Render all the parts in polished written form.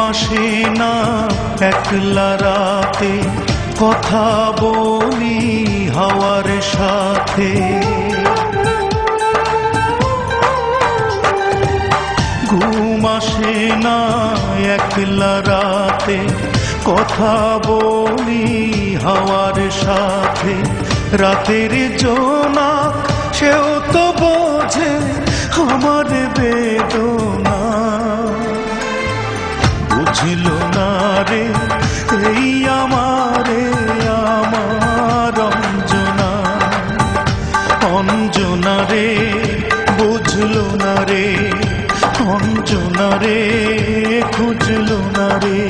আসে না একলা রাতে, কথা বলি হাওয়ার সাথে। ঘুম আসে না একলা রাতে, কথা বলি হাওয়ার সাথে। রাতের জোনাক সেও তো বোঝে আমার বেদনা, বুঝলো না রে এই আমারে আমার অঞ্জনা। অঞ্জনা রে বুঝলো না রে, অঞ্জনা রে খুঁজলো না রে।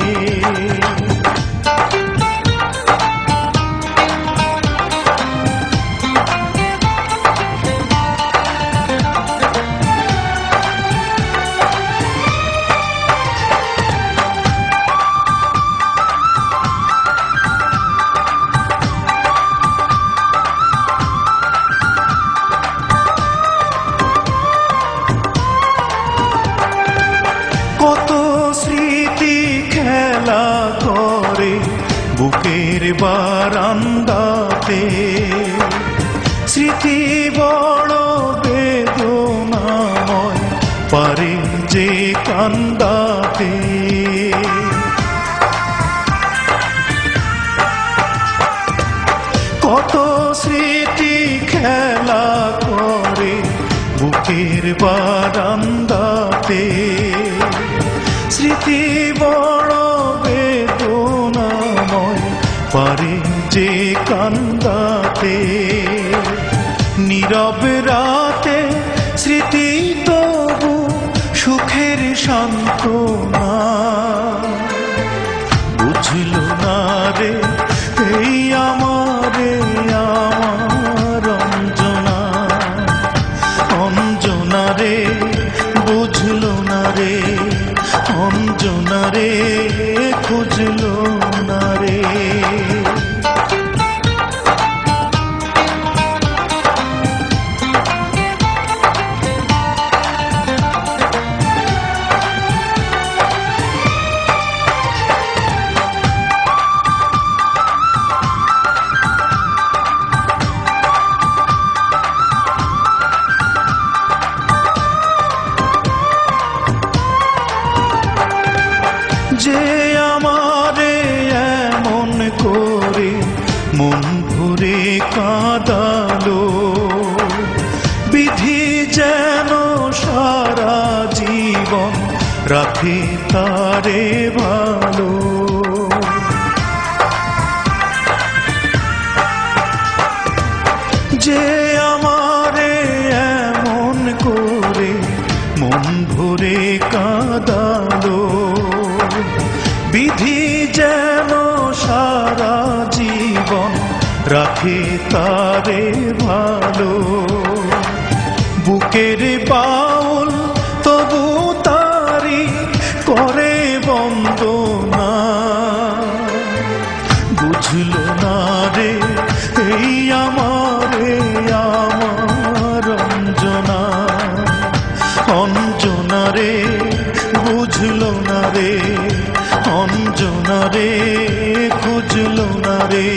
কত স্মৃতি খেলা করে বুকের বারান্দাতে, স্মৃতি বড় বেদনাময় পারে যে কান্দাতে। কত স্মৃতি খেলা করে বুকের বারান্দাতে, স্মৃতি বড় বেদনাময় পারে যে কান্দাতে। নীরব রাতে স্মৃতি তবু সুখের সান্ত্বনা, বুঝলো না রে এই আমারে আমার অঞ্জনা। অঞ্জনা রে বুঝলো না রে, অঞ্জনা রে খুঁজলো না রে। যে আমারে এমন করে মন ভরে কাঁদালো, বিধি যেন সারা জীবন রাখে তারে ভালো। যে আমারে এমন করে মন ভরে কাঁদালো, বিধি যেন সারা জীবন রাখে তারে ভালো। বুকের বাউল তবু তারি করে বন্দনা, বুঝলো না রে এই আমারে আমার অঞ্জনা। অঞ্জনা রে বুঝলো না রে, অঞ্জনা রে খুঁজলো না রে।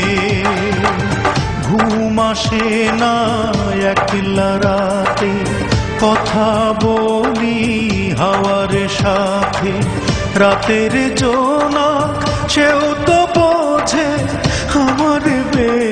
ঘুম আসে না একলা রাতে, কথা বলি হাওয়ার সাথে। রাতের জোনাক সেও তো বোঝে আমার